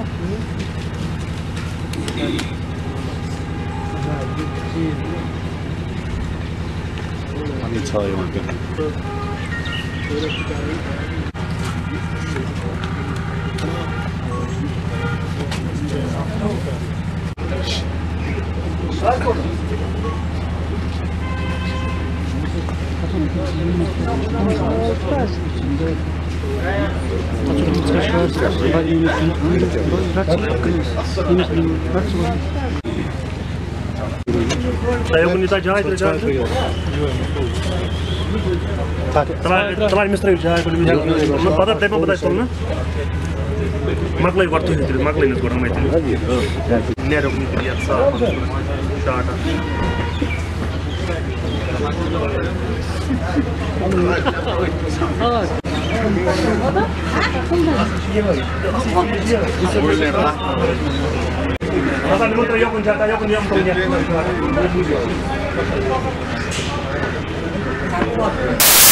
많이 쳐요, 이렇게. Eu unita jai to jai. Tamar mister jai ko mister. Ma pata type ma bata solna. Maklai gartu hitre maklai nes garna mai tile. Nero ni kriya sa shata. Apa ni motor yang punca, yang punya motornya.